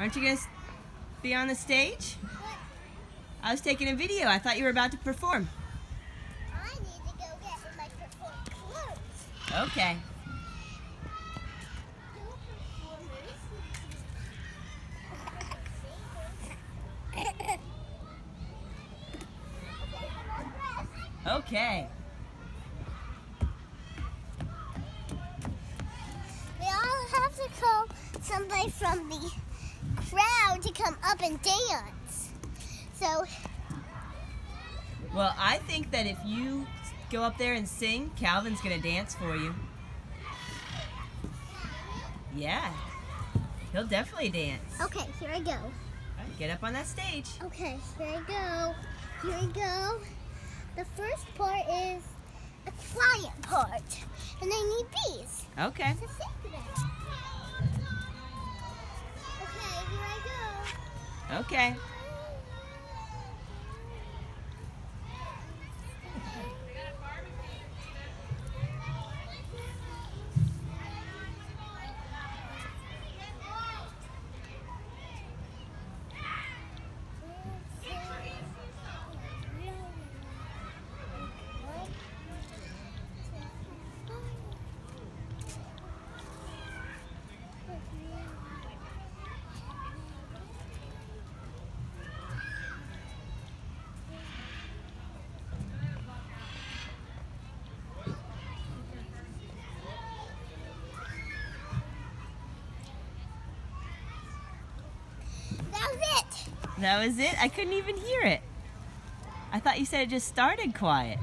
Aren't you going to be on the stage? I was taking a video. I thought you were about to perform. I need to go get my perform clothes. Okay. Okay. We all have to call somebody from the crowd to come up and dance. So, Well, I think that if you go up there and sing, Calvin's going to dance for you. Yeah. He'll definitely dance. okay, here I go. All right, get up on that stage. Okay, here I go. Here I go. The first part is a quiet part, and I need bees Okay. to sing to them. Okay, here I go. Okay. That was it. That was it? I couldn't even hear it. I thought you said it just started quiet.